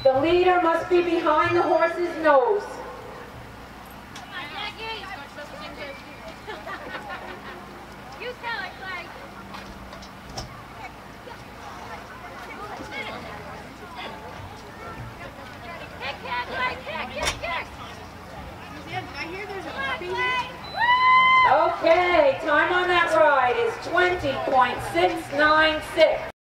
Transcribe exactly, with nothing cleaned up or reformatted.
The leader must be behind the horse's nose. Okay, time on that ride is twenty point six nine six.